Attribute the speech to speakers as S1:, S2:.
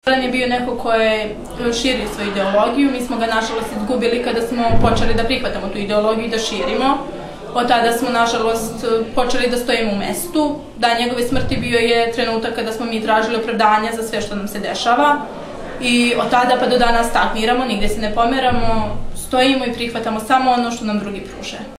S1: On je bio neko ko je širio svoju ideologiju, mi smo ga nažalost izgubili kada smo počeli da prihvatamo tu ideologiju i da širimo. Od tada smo nažalost počeli da stojimo u mestu. Dan njegove smrti bio je trenutak kada smo mi tražili opravdanja za sve što nam se dešava. I od tada pa do danas stagniramo, nigde se ne pomeramo, stojimo i prihvatamo samo ono što nam drugi pruže.